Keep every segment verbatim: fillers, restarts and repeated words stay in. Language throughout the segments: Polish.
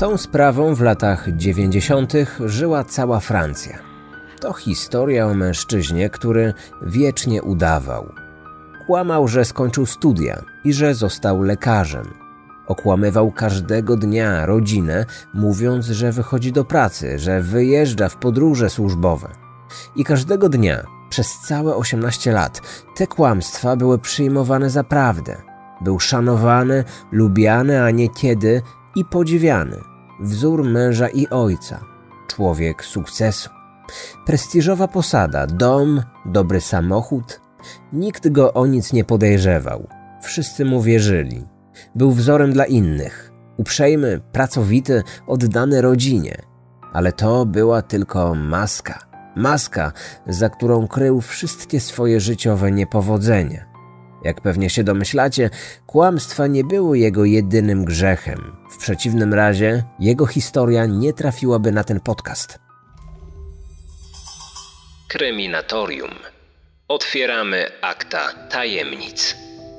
Tą sprawą w latach dziewięćdziesiątych żyła cała Francja. To historia o mężczyźnie, który wiecznie udawał. Kłamał, że skończył studia i że został lekarzem. Okłamywał każdego dnia rodzinę, mówiąc, że wychodzi do pracy, że wyjeżdża w podróże służbowe. I każdego dnia, przez całe osiemnaście lat, te kłamstwa były przyjmowane za prawdę. Był szanowany, lubiany, a niekiedy i podziwiany. Wzór męża i ojca. Człowiek sukcesu. Prestiżowa posada, dom, dobry samochód. Nikt go o nic nie podejrzewał. Wszyscy mu wierzyli. Był wzorem dla innych. Uprzejmy, pracowity, oddany rodzinie. Ale to była tylko maska. Maska, za którą krył wszystkie swoje życiowe niepowodzenia. Jak pewnie się domyślacie, kłamstwa nie były jego jedynym grzechem. W przeciwnym razie jego historia nie trafiłaby na ten podcast. Kryminatorium. Otwieramy akta tajemnic.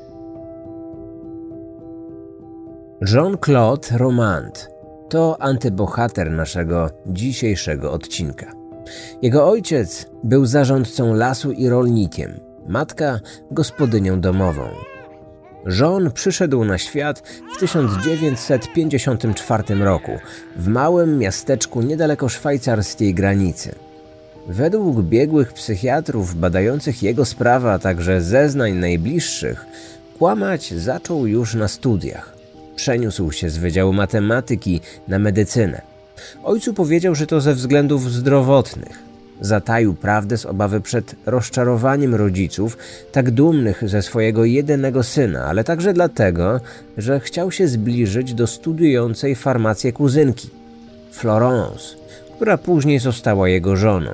Jean-Claude Romand to antybohater naszego dzisiejszego odcinka. Jego ojciec był zarządcą lasu i rolnikiem, matka gospodynią domową. Jean przyszedł na świat w tysiąc dziewięćset pięćdziesiątym czwartym roku w małym miasteczku niedaleko szwajcarskiej granicy. Według biegłych psychiatrów badających jego sprawę, a także zeznań najbliższych, kłamać zaczął już na studiach. Przeniósł się z Wydziału Matematyki na medycynę. Ojcu powiedział, że to ze względów zdrowotnych. Zataił prawdę z obawy przed rozczarowaniem rodziców, tak dumnych ze swojego jedynego syna, ale także dlatego, że chciał się zbliżyć do studiującej farmację kuzynki, Florence, która później została jego żoną.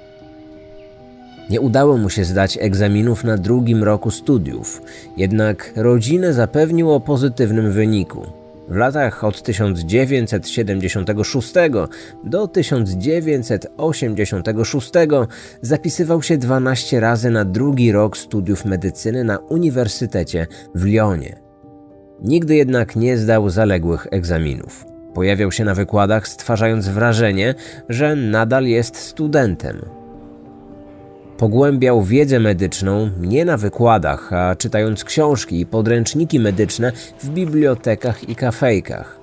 Nie udało mu się zdać egzaminów na drugim roku studiów, jednak rodzinę zapewnił o pozytywnym wyniku. W latach od tysiąc dziewięćset siedemdziesiątego szóstego do tysiąc dziewięćset osiemdziesiątego szóstego zapisywał się dwanaście razy na drugi rok studiów medycyny na Uniwersytecie w Lyonie. Nigdy jednak nie zdał zaległych egzaminów. Pojawiał się na wykładach, stwarzając wrażenie, że nadal jest studentem. Pogłębiał wiedzę medyczną nie na wykładach, a czytając książki i podręczniki medyczne w bibliotekach i kafejkach.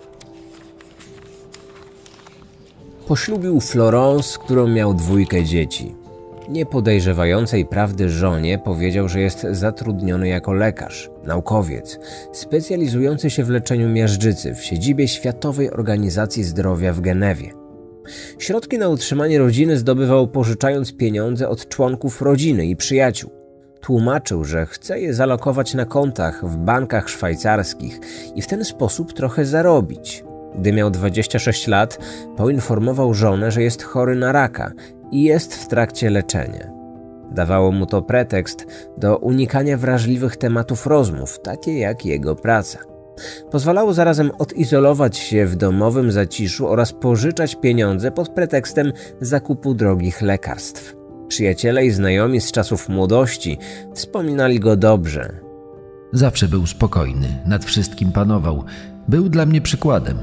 Poślubił Florence, z którą miał dwójkę dzieci. Nie podejrzewającej prawdy żonie powiedział, że jest zatrudniony jako lekarz, naukowiec, specjalizujący się w leczeniu miażdżycy w siedzibie Światowej Organizacji Zdrowia w Genewie. Środki na utrzymanie rodziny zdobywał pożyczając pieniądze od członków rodziny i przyjaciół. Tłumaczył, że chce je zalokować na kontach w bankach szwajcarskich i w ten sposób trochę zarobić. Gdy miał dwadzieścia sześć lat, poinformował żonę, że jest chory na raka i jest w trakcie leczenia. Dawało mu to pretekst do unikania wrażliwych tematów rozmów, takie jak jego praca. Pozwalało zarazem odizolować się w domowym zaciszu oraz pożyczać pieniądze pod pretekstem zakupu drogich lekarstw. Przyjaciele i znajomi z czasów młodości wspominali go dobrze. Zawsze był spokojny, nad wszystkim panował. Był dla mnie przykładem.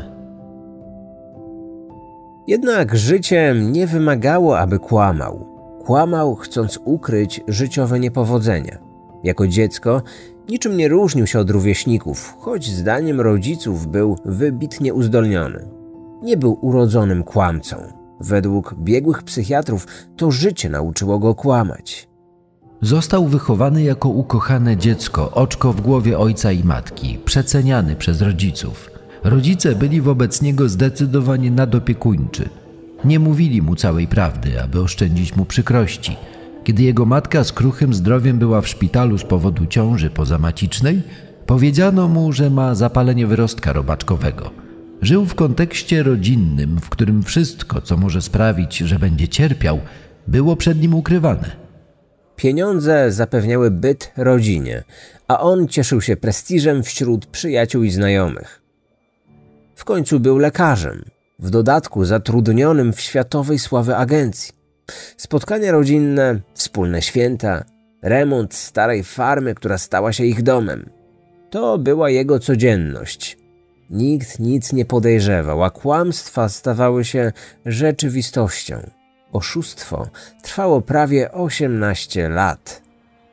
Jednak życie nie wymagało, aby kłamał. Kłamał, chcąc ukryć życiowe niepowodzenia. Jako dziecko niczym nie różnił się od rówieśników, choć zdaniem rodziców był wybitnie uzdolniony. Nie był urodzonym kłamcą. Według biegłych psychiatrów to życie nauczyło go kłamać. Został wychowany jako ukochane dziecko, oczko w głowie ojca i matki, przeceniany przez rodziców. Rodzice byli wobec niego zdecydowanie nadopiekuńczy. Nie mówili mu całej prawdy, aby oszczędzić mu przykrości. Kiedy jego matka z kruchym zdrowiem była w szpitalu z powodu ciąży pozamacicznej, powiedziano mu, że ma zapalenie wyrostka robaczkowego. Żył w kontekście rodzinnym, w którym wszystko, co może sprawić, że będzie cierpiał, było przed nim ukrywane. Pieniądze zapewniały byt rodzinie, a on cieszył się prestiżem wśród przyjaciół i znajomych. W końcu był lekarzem, w dodatku zatrudnionym w światowej sławy agencji. Spotkania rodzinne, wspólne święta, remont starej farmy, która stała się ich domem. To była jego codzienność. Nikt nic nie podejrzewał, a kłamstwa stawały się rzeczywistością. Oszustwo trwało prawie osiemnaście lat.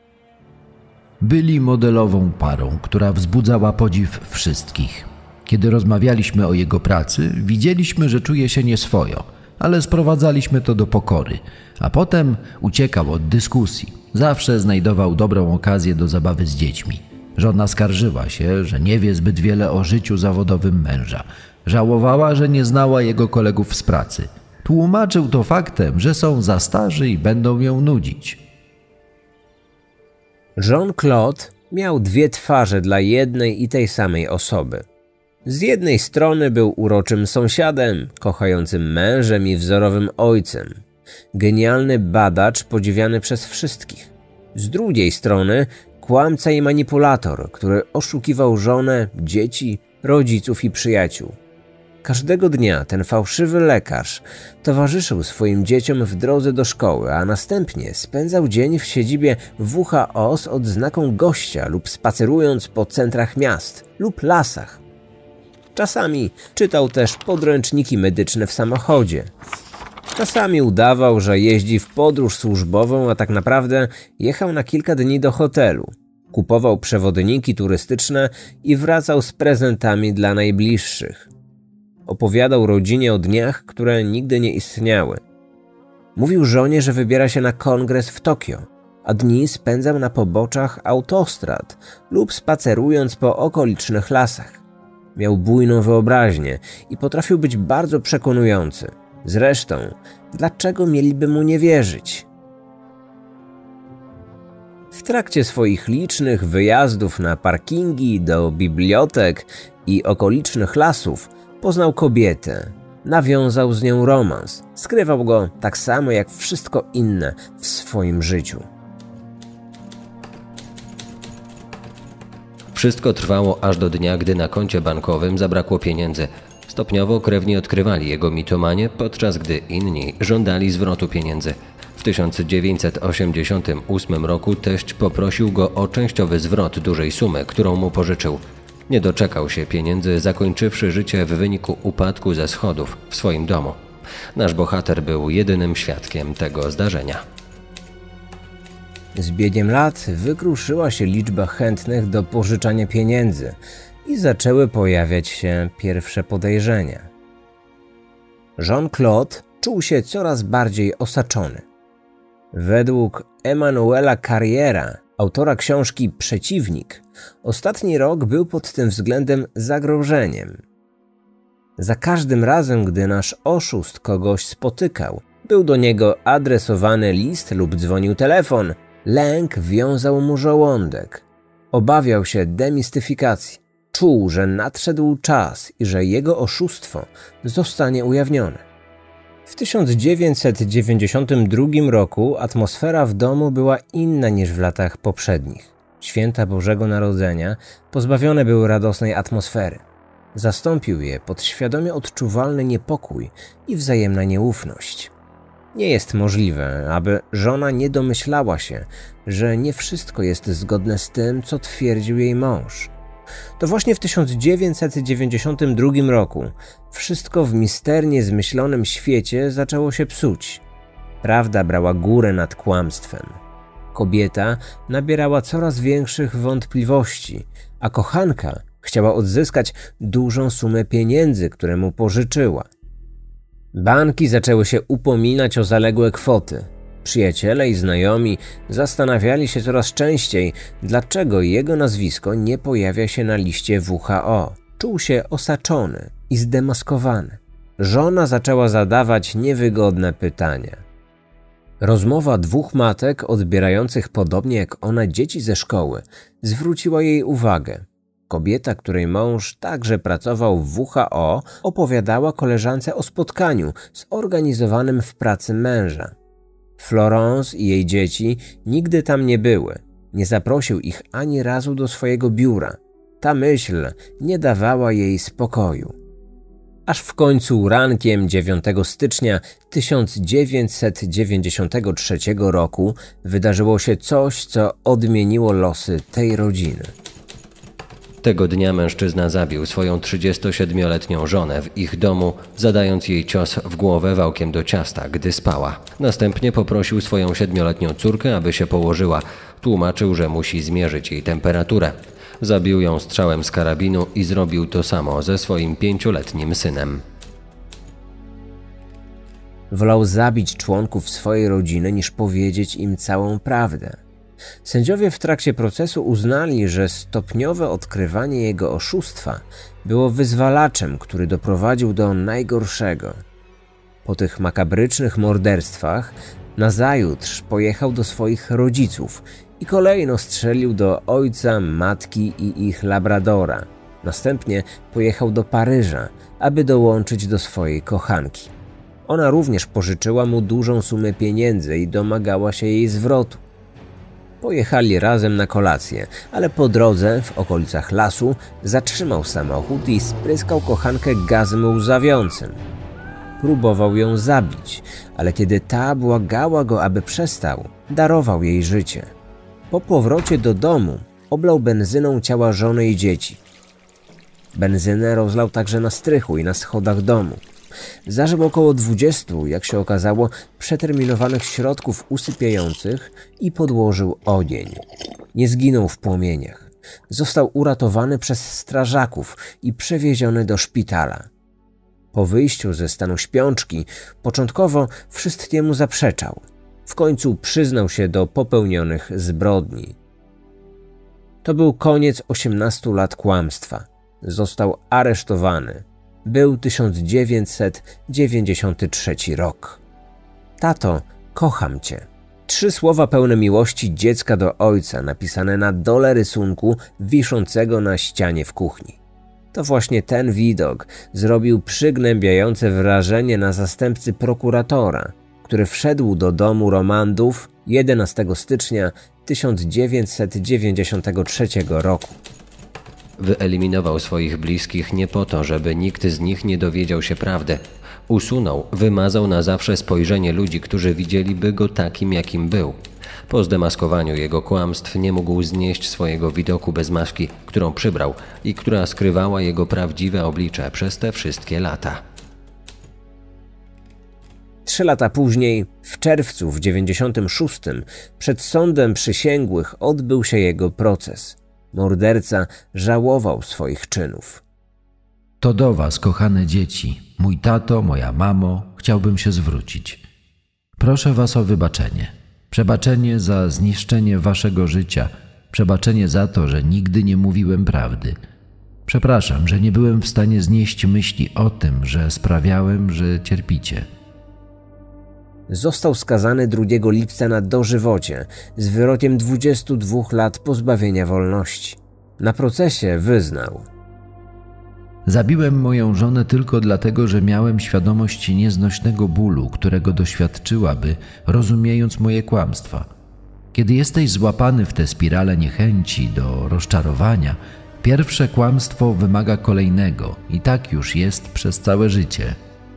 Byli modelową parą, która wzbudzała podziw wszystkich. Kiedy rozmawialiśmy o jego pracy, widzieliśmy, że czuje się nieswojo, ale sprowadzaliśmy to do pokory, a potem uciekał od dyskusji. Zawsze znajdował dobrą okazję do zabawy z dziećmi. Żona skarżyła się, że nie wie zbyt wiele o życiu zawodowym męża. Żałowała, że nie znała jego kolegów z pracy. Tłumaczył to faktem, że są za starzy i będą ją nudzić. Jean-Claude miał dwie twarze dla jednej i tej samej osoby. Z jednej strony był uroczym sąsiadem, kochającym mężem i wzorowym ojcem. Genialny badacz podziwiany przez wszystkich. Z drugiej strony kłamca i manipulator, który oszukiwał żonę, dzieci, rodziców i przyjaciół. Każdego dnia ten fałszywy lekarz towarzyszył swoim dzieciom w drodze do szkoły, a następnie spędzał dzień w siedzibie W H O z odznaką gościa lub spacerując po centrach miast lub lasach. Czasami czytał też podręczniki medyczne w samochodzie. Czasami udawał, że jeździ w podróż służbową, a tak naprawdę jechał na kilka dni do hotelu. Kupował przewodniki turystyczne i wracał z prezentami dla najbliższych. Opowiadał rodzinie o dniach, które nigdy nie istniały. Mówił żonie, że wybiera się na kongres w Tokio, a dni spędzał na poboczach autostrad lub spacerując po okolicznych lasach. Miał bujną wyobraźnię i potrafił być bardzo przekonujący. Zresztą, dlaczego mieliby mu nie wierzyć? W trakcie swoich licznych wyjazdów na parkingi, do bibliotek i okolicznych lasów poznał kobietę. Nawiązał z nią romans. Skrywał go tak samo jak wszystko inne w swoim życiu. Wszystko trwało aż do dnia, gdy na koncie bankowym zabrakło pieniędzy. Stopniowo krewni odkrywali jego mitomanię, podczas gdy inni żądali zwrotu pieniędzy. W tysiąc dziewięćset osiemdziesiątym ósmym roku teść poprosił go o częściowy zwrot dużej sumy, którą mu pożyczył. Nie doczekał się pieniędzy, zakończywszy życie w wyniku upadku ze schodów w swoim domu. Nasz bohater był jedynym świadkiem tego zdarzenia. Z biegiem lat wykruszyła się liczba chętnych do pożyczania pieniędzy i zaczęły pojawiać się pierwsze podejrzenia. Jean-Claude czuł się coraz bardziej osaczony. Według Emmanuela Carriera, autora książki Przeciwnik, ostatni rok był pod tym względem zagrożeniem. Za każdym razem, gdy nasz oszust kogoś spotykał, był do niego adresowany list lub dzwonił telefon, lęk wiązał mu żołądek. Obawiał się demistyfikacji. Czuł, że nadszedł czas i że jego oszustwo zostanie ujawnione. W tysiąc dziewięćset dziewięćdziesiątym drugim roku atmosfera w domu była inna niż w latach poprzednich. Święta Bożego Narodzenia pozbawione były radosnej atmosfery. Zastąpił je podświadomie odczuwalny niepokój i wzajemna nieufność. Nie jest możliwe, aby żona nie domyślała się, że nie wszystko jest zgodne z tym, co twierdził jej mąż. To właśnie w tysiąc dziewięćset dziewięćdziesiątym drugim roku wszystko w misternie zmyślonym świecie zaczęło się psuć. Prawda brała górę nad kłamstwem. Kobieta nabierała coraz większych wątpliwości, a kochanka chciała odzyskać dużą sumę pieniędzy, które mu pożyczyła. Banki zaczęły się upominać o zaległe kwoty. Przyjaciele i znajomi zastanawiali się coraz częściej, dlaczego jego nazwisko nie pojawia się na liście W H O. Czuł się osaczony i zdemaskowany. Żona zaczęła zadawać niewygodne pytania. Rozmowa dwóch matek odbierających podobnie jak ona dzieci ze szkoły zwróciła jej uwagę. Kobieta, której mąż także pracował w W H O, opowiadała koleżance o spotkaniu zorganizowanym w pracy męża. Florence i jej dzieci nigdy tam nie były. Nie zaprosił ich ani razu do swojego biura. Ta myśl nie dawała jej spokoju. Aż w końcu rankiem dziewiątego stycznia tysiąc dziewięćset dziewięćdziesiątego trzeciego roku wydarzyło się coś, co odmieniło losy tej rodziny. Tego dnia mężczyzna zabił swoją trzydziestosiedmioletnią żonę w ich domu, zadając jej cios w głowę wałkiem do ciasta, gdy spała. Następnie poprosił swoją siedmioletnią córkę, aby się położyła. Tłumaczył, że musi zmierzyć jej temperaturę. Zabił ją strzałem z karabinu i zrobił to samo ze swoim pięcioletnim synem. Wolał zabić członków swojej rodziny, niż powiedzieć im całą prawdę. Sędziowie w trakcie procesu uznali, że stopniowe odkrywanie jego oszustwa było wyzwalaczem, który doprowadził do najgorszego. Po tych makabrycznych morderstwach nazajutrz pojechał do swoich rodziców i kolejno strzelił do ojca, matki i ich labradora. Następnie pojechał do Paryża, aby dołączyć do swojej kochanki. Ona również pożyczyła mu dużą sumę pieniędzy i domagała się jej zwrotu. Pojechali razem na kolację, ale po drodze, w okolicach lasu, zatrzymał samochód i spryskał kochankę gazem łzawiącym. Próbował ją zabić, ale kiedy ta błagała go, aby przestał, darował jej życie. Po powrocie do domu oblał benzyną ciała żony i dzieci. Benzynę rozlał także na strychu i na schodach domu. Zażył około dwudziestu, jak się okazało, przeterminowanych środków usypiających i podłożył ogień. Nie zginął w płomieniach. Został uratowany przez strażaków i przewieziony do szpitala. Po wyjściu ze stanu śpiączki początkowo wszystkiemu zaprzeczał. W końcu przyznał się do popełnionych zbrodni. To był koniec osiemnastu lat kłamstwa. Został aresztowany. Był tysiąc dziewięćset dziewięćdziesiąty trzeci rok. Tato, kocham cię. Trzy słowa pełne miłości dziecka do ojca, napisane na dole rysunku wiszącego na ścianie w kuchni. To właśnie ten widok zrobił przygnębiające wrażenie na zastępcy prokuratora, który wszedł do domu Romandów jedenastego stycznia tysiąc dziewięćset dziewięćdziesiątego trzeciego roku. Wyeliminował swoich bliskich nie po to, żeby nikt z nich nie dowiedział się prawdy. Usunął, wymazał na zawsze spojrzenie ludzi, którzy widzieliby go takim, jakim był. Po zdemaskowaniu jego kłamstw nie mógł znieść swojego widoku bez maski, którą przybrał i która skrywała jego prawdziwe oblicze przez te wszystkie lata. Trzy lata później, w czerwcu w dziewięćdziesiątym szóstym, przed sądem przysięgłych odbył się jego proces. Morderca żałował swoich czynów. To do was, kochane dzieci, mój tato, moja mamo, chciałbym się zwrócić. Proszę was o wybaczenie. Przebaczenie za zniszczenie waszego życia. Przebaczenie za to, że nigdy nie mówiłem prawdy. Przepraszam, że nie byłem w stanie znieść myśli o tym, że sprawiałem, że cierpicie. Został skazany drugiego lipca na dożywocie z wyrokiem dwudziestu dwóch lat pozbawienia wolności. Na procesie wyznał: Zabiłem moją żonę tylko dlatego, że miałem świadomość nieznośnego bólu, którego doświadczyłaby, rozumiejąc moje kłamstwa. Kiedy jesteś złapany w tę spiralę niechęci do rozczarowania, pierwsze kłamstwo wymaga kolejnego i tak już jest przez całe życie.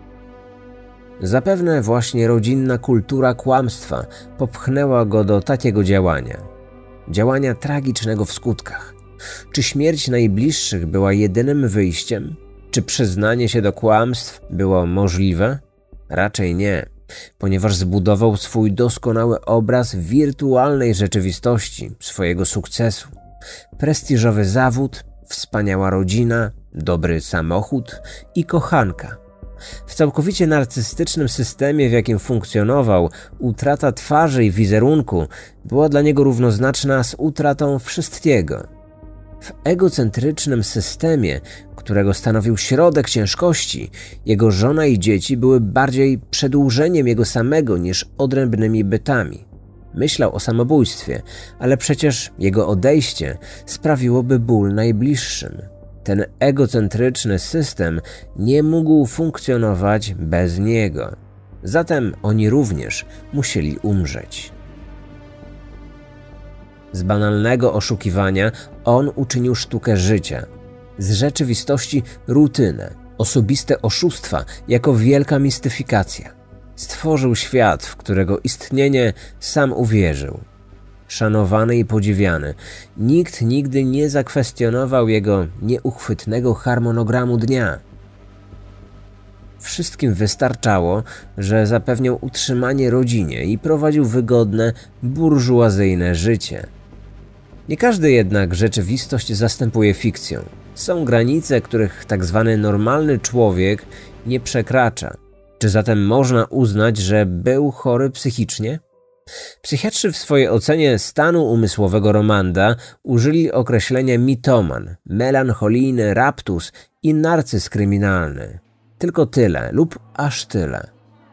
Zapewne właśnie rodzinna kultura kłamstwa popchnęła go do takiego działania. Działania tragicznego w skutkach. Czy śmierć najbliższych była jedynym wyjściem? Czy przyznanie się do kłamstw było możliwe? Raczej nie, ponieważ zbudował swój doskonały obraz wirtualnej rzeczywistości swojego sukcesu. Prestiżowy zawód, wspaniała rodzina, dobry samochód i kochanka. W całkowicie narcystycznym systemie, w jakim funkcjonował, utrata twarzy i wizerunku była dla niego równoznaczna z utratą wszystkiego. W egocentrycznym systemie, którego stanowił środek ciężkości, jego żona i dzieci były bardziej przedłużeniem jego samego niż odrębnymi bytami. Myślał o samobójstwie, ale przecież jego odejście sprawiłoby ból najbliższym. Ten egocentryczny system nie mógł funkcjonować bez niego. Zatem oni również musieli umrzeć. Z banalnego oszukiwania on uczynił sztukę życia. Z rzeczywistości rutynę, osobiste oszustwa jako wielka mistyfikacja. Stworzył świat, w którego istnienie sam uwierzył. szanowany i podziwiany. Nikt nigdy nie zakwestionował jego nieuchwytnego harmonogramu dnia. Wszystkim wystarczało, że zapewniał utrzymanie rodzinie i prowadził wygodne, burżuazyjne życie. Nie każdy jednak rzeczywistość zastępuje fikcją. Są granice, których tak zwany normalny człowiek nie przekracza. Czy zatem można uznać, że był chory psychicznie? Psychiatrzy w swojej ocenie stanu umysłowego Romanda użyli określenia mitoman, melancholijny raptus i narcyz kryminalny. Tylko tyle lub aż tyle.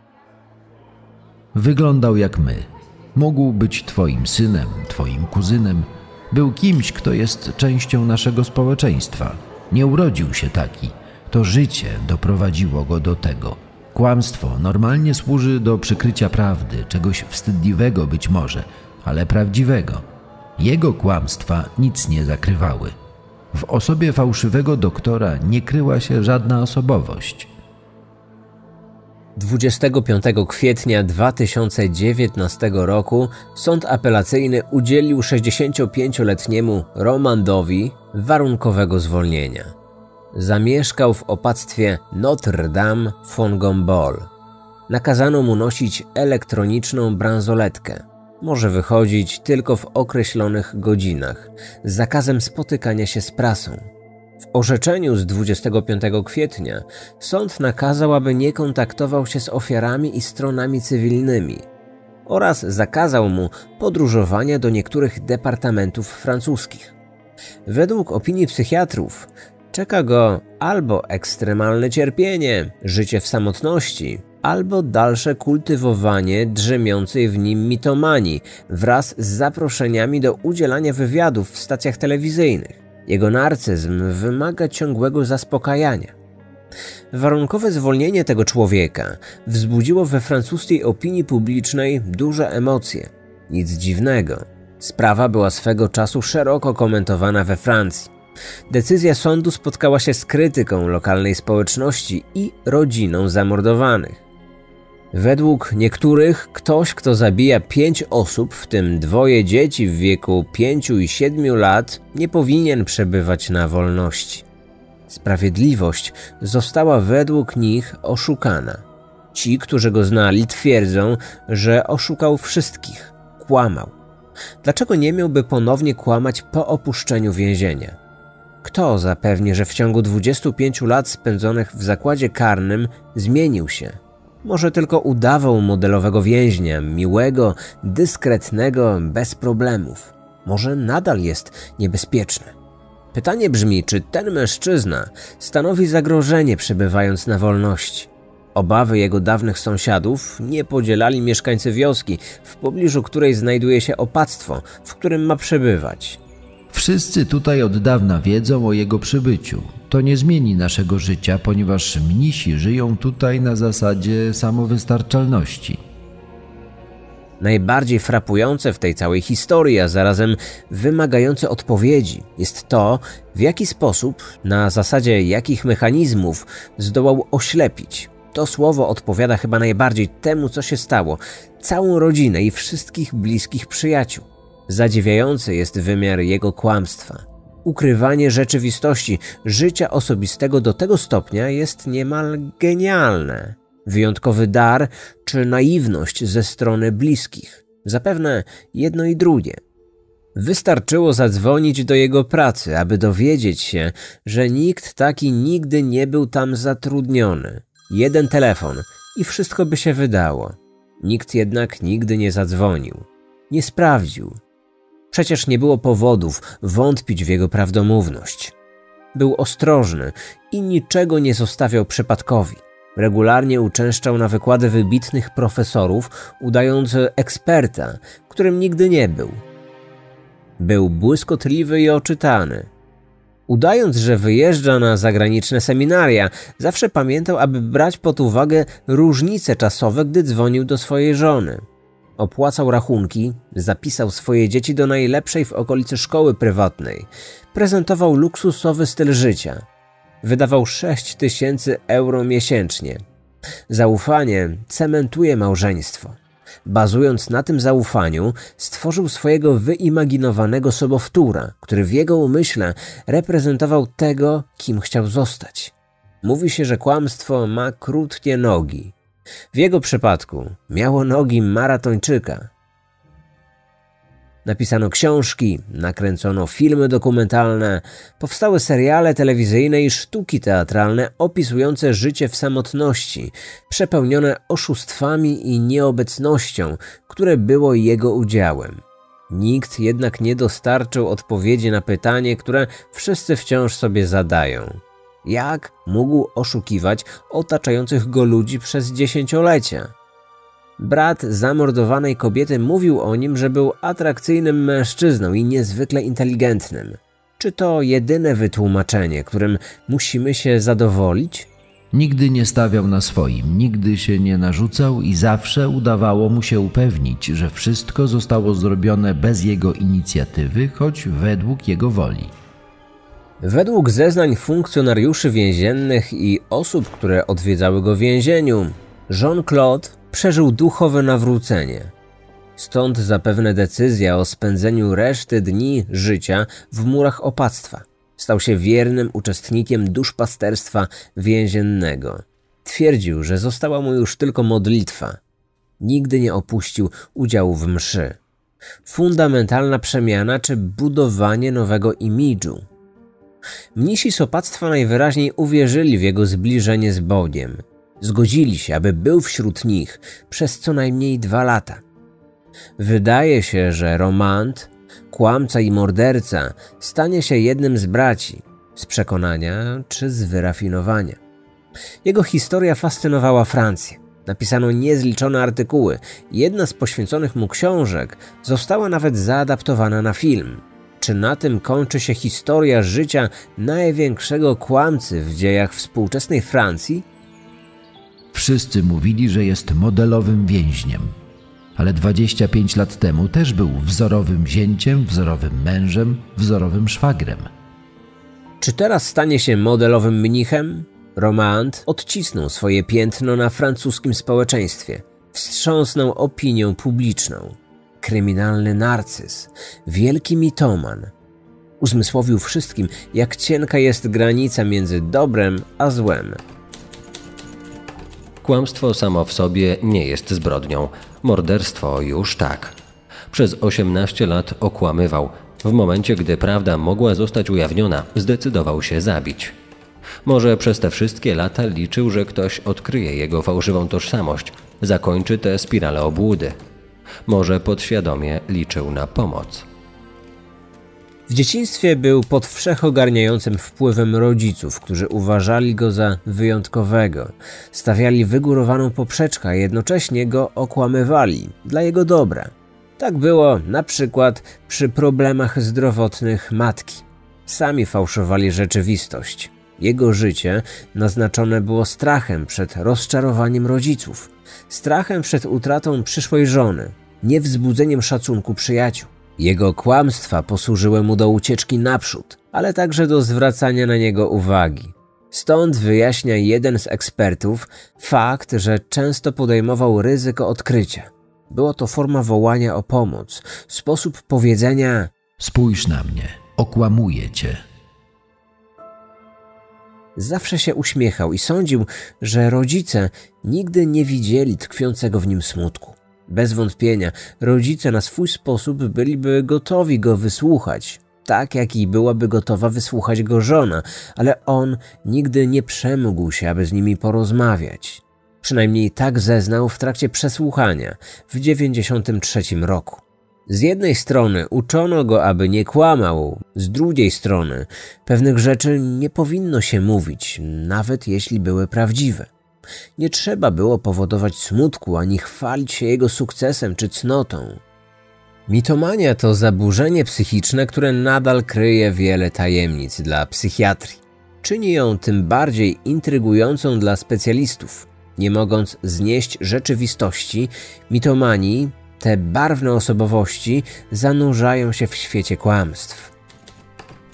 Wyglądał jak my. Mógł być twoim synem, twoim kuzynem. Był kimś, kto jest częścią naszego społeczeństwa. Nie urodził się taki. To życie doprowadziło go do tego. Kłamstwo normalnie służy do przykrycia prawdy, czegoś wstydliwego być może, ale prawdziwego. Jego kłamstwa nic nie zakrywały. W osobie fałszywego doktora nie kryła się żadna osobowość. dwudziestego piątego kwietnia dwa tysiące dziewiętnastego roku sąd apelacyjny udzielił sześćdziesięciopięcioletniemu Romandowi warunkowego zwolnienia. Zamieszkał w opactwie Notre Dame Fongombol. Nakazano mu nosić elektroniczną bransoletkę. Może wychodzić tylko w określonych godzinach, z zakazem spotykania się z prasą. W orzeczeniu z dwudziestego piątego kwietnia sąd nakazał, aby nie kontaktował się z ofiarami i stronami cywilnymi oraz zakazał mu podróżowania do niektórych departamentów francuskich. Według opinii psychiatrów czeka go albo ekstremalne cierpienie, życie w samotności, albo dalsze kultywowanie drzemiącej w nim mitomanii wraz z zaproszeniami do udzielania wywiadów w stacjach telewizyjnych. Jego narcyzm wymaga ciągłego zaspokajania. Warunkowe zwolnienie tego człowieka wzbudziło we francuskiej opinii publicznej duże emocje. Nic dziwnego. Sprawa była swego czasu szeroko komentowana we Francji. Decyzja sądu spotkała się z krytyką lokalnej społeczności i rodziną zamordowanych. Według niektórych ktoś, kto zabija pięć osób, w tym dwoje dzieci w wieku pięciu i siedmiu lat, nie powinien przebywać na wolności. Sprawiedliwość została według nich oszukana. Ci, którzy go znali, twierdzą, że oszukał wszystkich, kłamał. Dlaczego nie miałby ponownie kłamać po opuszczeniu więzienia? Kto zapewni, że w ciągu dwudziestu pięciu lat spędzonych w zakładzie karnym zmienił się? Może tylko udawał modelowego więźnia, miłego, dyskretnego, bez problemów. Może nadal jest niebezpieczny. Pytanie brzmi, czy ten mężczyzna stanowi zagrożenie przebywając na wolności? Obawy jego dawnych sąsiadów nie podzielali mieszkańcy wioski, w pobliżu której znajduje się opactwo, w którym ma przebywać. Wszyscy tutaj od dawna wiedzą o jego przybyciu. To nie zmieni naszego życia, ponieważ mnisi żyją tutaj na zasadzie samowystarczalności. Najbardziej frapujące w tej całej historii, a zarazem wymagające odpowiedzi, jest to, w jaki sposób, na zasadzie jakich mechanizmów zdołał oślepić. To słowo odpowiada chyba najbardziej temu, co się stało, całą rodzinę i wszystkich bliskich przyjaciół. Zadziwiający jest wymiar jego kłamstwa. Ukrywanie rzeczywistości, życia osobistego do tego stopnia jest niemal genialne. Wyjątkowy dar czy naiwność ze strony bliskich. Zapewne jedno i drugie. Wystarczyło zadzwonić do jego pracy, aby dowiedzieć się, że nikt taki nigdy nie był tam zatrudniony. Jeden telefon i wszystko by się wydało. Nikt jednak nigdy nie zadzwonił. Nie sprawdził. Przecież nie było powodów wątpić w jego prawdomówność. Był ostrożny i niczego nie zostawiał przypadkowi. Regularnie uczęszczał na wykłady wybitnych profesorów, udając eksperta, którym nigdy nie był. Był błyskotliwy i oczytany. Udając, że wyjeżdża na zagraniczne seminaria, zawsze pamiętał, aby brać pod uwagę różnice czasowe, gdy dzwonił do swojej żony. Opłacał rachunki, zapisał swoje dzieci do najlepszej w okolicy szkoły prywatnej, prezentował luksusowy styl życia. Wydawał sześć tysięcy euro miesięcznie. Zaufanie cementuje małżeństwo. Bazując na tym zaufaniu, stworzył swojego wyimaginowanego sobowtóra, który w jego umyśle reprezentował tego, kim chciał zostać. Mówi się, że kłamstwo ma krótkie nogi. W jego przypadku miało nogi maratończyka. Napisano książki, nakręcono filmy dokumentalne, powstały seriale telewizyjne i sztuki teatralne opisujące życie w samotności, przepełnione oszustwami i nieobecnością, które było jego udziałem. Nikt jednak nie dostarczył odpowiedzi na pytanie, które wszyscy wciąż sobie zadają. Jak mógł oszukiwać otaczających go ludzi przez dziesięciolecia? Brat zamordowanej kobiety mówił o nim, że był atrakcyjnym mężczyzną i niezwykle inteligentnym. Czy to jedyne wytłumaczenie, którym musimy się zadowolić? Nigdy nie stawiał na swoim, nigdy się nie narzucał i zawsze udawało mu się upewnić, że wszystko zostało zrobione bez jego inicjatywy, choć według jego woli. Według zeznań funkcjonariuszy więziennych i osób, które odwiedzały go w więzieniu, Jean-Claude przeżył duchowe nawrócenie. Stąd zapewne decyzja o spędzeniu reszty dni życia w murach opactwa. Stał się wiernym uczestnikiem duszpasterstwa więziennego. Twierdził, że została mu już tylko modlitwa. Nigdy nie opuścił udziału w mszy. Fundamentalna przemiana czy budowanie nowego imidżu. Mnisi z opactwa najwyraźniej uwierzyli w jego zbliżenie z Bogiem. Zgodzili się, aby był wśród nich przez co najmniej dwa lata. Wydaje się, że Romand, kłamca i morderca, stanie się jednym z braci, z przekonania czy z wyrafinowania. Jego historia fascynowała Francję. Napisano niezliczone artykuły. Jedna z poświęconych mu książek została nawet zaadaptowana na film. Czy na tym kończy się historia życia największego kłamcy w dziejach współczesnej Francji? Wszyscy mówili, że jest modelowym więźniem. Ale dwadzieścia pięć lat temu też był wzorowym zięciem, wzorowym mężem, wzorowym szwagrem. Czy teraz stanie się modelowym mnichem? Romand odcisnął swoje piętno na francuskim społeczeństwie. Wstrząsnął opinią publiczną. Kryminalny narcyz, wielki mitoman. Uzmysłowił wszystkim, jak cienka jest granica między dobrem a złem. Kłamstwo samo w sobie nie jest zbrodnią, morderstwo już tak. Przez osiemnaście lat okłamywał. W momencie, gdy prawda mogła zostać ujawniona, zdecydował się zabić. Może przez te wszystkie lata liczył, że ktoś odkryje jego fałszywą tożsamość, zakończy tę spiralę obłudy. Może podświadomie liczył na pomoc. W dzieciństwie był pod wszechogarniającym wpływem rodziców, którzy uważali go za wyjątkowego. Stawiali wygórowaną poprzeczkę, a jednocześnie go okłamywali dla jego dobra. Tak było na przykład przy problemach zdrowotnych matki. Sami fałszowali rzeczywistość. Jego życie naznaczone było strachem przed rozczarowaniem rodziców, strachem przed utratą przyszłej żony, niewzbudzeniem szacunku przyjaciół. Jego kłamstwa posłużyły mu do ucieczki naprzód, ale także do zwracania na niego uwagi. Stąd wyjaśnia jeden z ekspertów fakt, że często podejmował ryzyko odkrycia. Była to forma wołania o pomoc, sposób powiedzenia: spójrz na mnie, okłamuję cię. Zawsze się uśmiechał i sądził, że rodzice nigdy nie widzieli tkwiącego w nim smutku. Bez wątpienia rodzice na swój sposób byliby gotowi go wysłuchać, tak jak i byłaby gotowa wysłuchać go żona, ale on nigdy nie przemógł się, aby z nimi porozmawiać. Przynajmniej tak zeznał w trakcie przesłuchania w dziewięćdziesiątym trzecim roku. Z jednej strony uczono go, aby nie kłamał, z drugiej strony pewnych rzeczy nie powinno się mówić, nawet jeśli były prawdziwe. Nie trzeba było powodować smutku, ani chwalić się jego sukcesem czy cnotą. Mitomania to zaburzenie psychiczne, które nadal kryje wiele tajemnic dla psychiatrii. Czyni ją tym bardziej intrygującą dla specjalistów. Nie mogąc znieść rzeczywistości, mitomani, te barwne osobowości, zanurzają się w świecie kłamstw.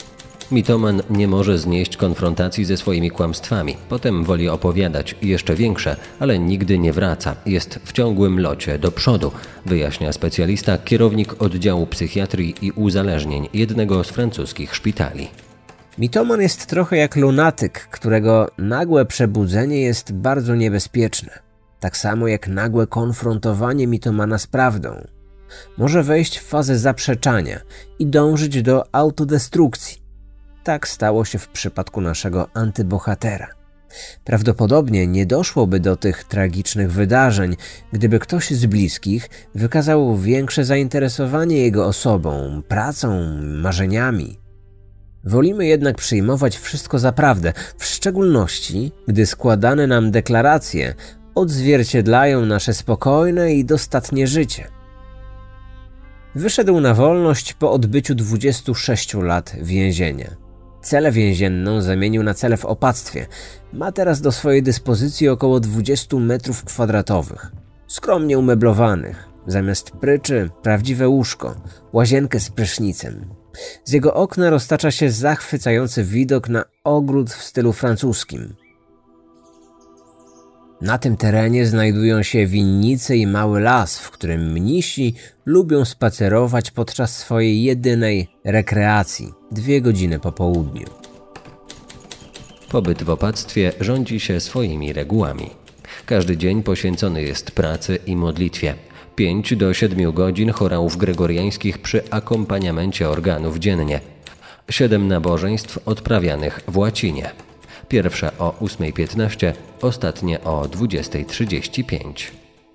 Mitoman nie może znieść konfrontacji ze swoimi kłamstwami. Potem woli opowiadać jeszcze większe, ale nigdy nie wraca. Jest w ciągłym locie do przodu, wyjaśnia specjalista, kierownik oddziału psychiatrii i uzależnień jednego z francuskich szpitali. Mitoman jest trochę jak lunatyk, którego nagłe przebudzenie jest bardzo niebezpieczne. Tak samo jak nagłe konfrontowanie mitomana z prawdą. Może wejść w fazę zaprzeczania i dążyć do autodestrukcji. Tak stało się w przypadku naszego antybohatera. Prawdopodobnie nie doszłoby do tych tragicznych wydarzeń, gdyby ktoś z bliskich wykazał większe zainteresowanie jego osobą, pracą, marzeniami. Wolimy jednak przyjmować wszystko za prawdę, w szczególności gdy składane nam deklaracje odzwierciedlają nasze spokojne i dostatnie życie. Wyszedł na wolność po odbyciu dwudziestu sześciu lat więzienia. Celę więzienną zamienił na celę w opactwie. Ma teraz do swojej dyspozycji około dwudziestu metrów kwadratowych. Skromnie umeblowanych. Zamiast pryczy prawdziwe łóżko, łazienkę z prysznicem. Z jego okna roztacza się zachwycający widok na ogród w stylu francuskim. Na tym terenie znajdują się winnice i mały las, w którym mnisi lubią spacerować podczas swojej jedynej rekreacji – dwie godziny po południu. Pobyt w opactwie rządzi się swoimi regułami. Każdy dzień poświęcony jest pracy i modlitwie. pięć do siedmiu godzin chorałów gregoriańskich przy akompaniamencie organów dziennie. Siedem nabożeństw odprawianych w łacinie. Pierwsze o ósmej piętnaście, ostatnie o dwudziestej trzydzieści pięć.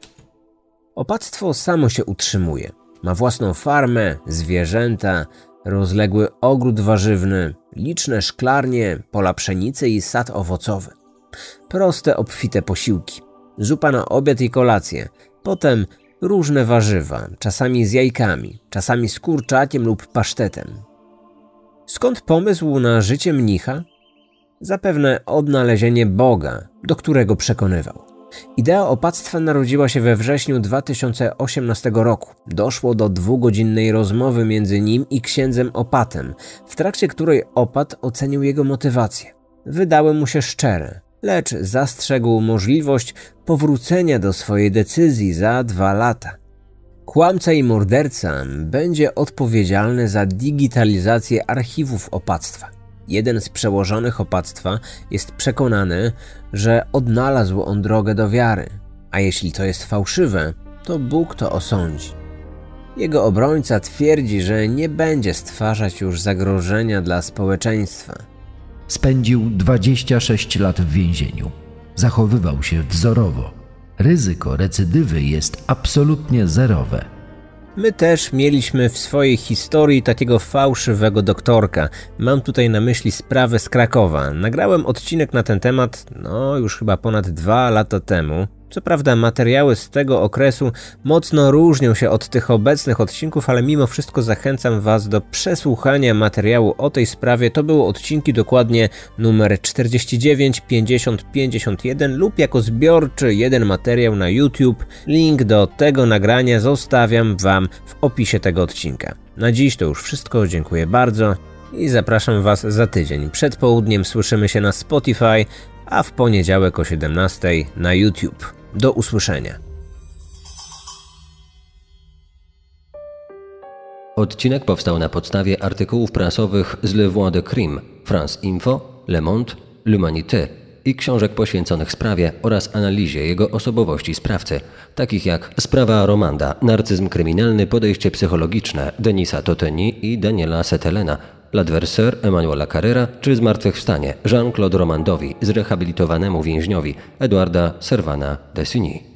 Opactwo samo się utrzymuje. Ma własną farmę, zwierzęta, rozległy ogród warzywny, liczne szklarnie, pola pszenicy i sad owocowy. Proste, obfite posiłki. Zupa na obiad i kolację. Potem różne warzywa, czasami z jajkami, czasami z kurczakiem lub pasztetem. Skąd pomysł na życie mnicha? Zapewne odnalezienie Boga, do którego przekonywał. Idea opactwa narodziła się we wrześniu dwa tysiące osiemnastego roku. Doszło do dwugodzinnej rozmowy między nim i księdzem opatem, w trakcie której opat ocenił jego motywacje. Wydały mu się szczere, lecz zastrzegł możliwość powrócenia do swojej decyzji za dwa lata. Kłamca i morderca będzie odpowiedzialny za digitalizację archiwów opactwa. Jeden z przełożonych opactwa jest przekonany, że odnalazł on drogę do wiary, a jeśli to jest fałszywe, to Bóg to osądzi. Jego obrońca twierdzi, że nie będzie stwarzać już zagrożenia dla społeczeństwa. Spędził dwadzieścia sześć lat w więzieniu. Zachowywał się wzorowo. Ryzyko recydywy jest absolutnie zerowe. My też mieliśmy w swojej historii takiego fałszywego doktorka. Mam tutaj na myśli sprawę z Krakowa. Nagrałem odcinek na ten temat, no już chyba ponad dwa lata temu. Co prawda materiały z tego okresu mocno różnią się od tych obecnych odcinków, ale mimo wszystko zachęcam Was do przesłuchania materiału o tej sprawie. To były odcinki dokładnie numer czterdzieści dziewięć, pięćdziesiąt, pięćdziesiąt jeden lub jako zbiorczy jeden materiał na YouTube. Link do tego nagrania zostawiam Wam w opisie tego odcinka. Na dziś to już wszystko, dziękuję bardzo i zapraszam Was za tydzień. Przed południem słyszymy się na Spotify, a w poniedziałek o siedemnastej na YouTube. Do usłyszenia. Odcinek powstał na podstawie artykułów prasowych z Le Voix de Crime, France Info, Le Monde, L'Humanité i książek poświęconych sprawie oraz analizie jego osobowości sprawcy, takich jak Sprawa Romanda, Narcyzm kryminalny, podejście psychologiczne Denisa Toteni i Daniela Setelena, L'Adversaire Emmanuela Carrera czy Zmartwychwstanie Jean-Claude Romandowi, zrehabilitowanemu więźniowi Eduarda Servana Dessigny.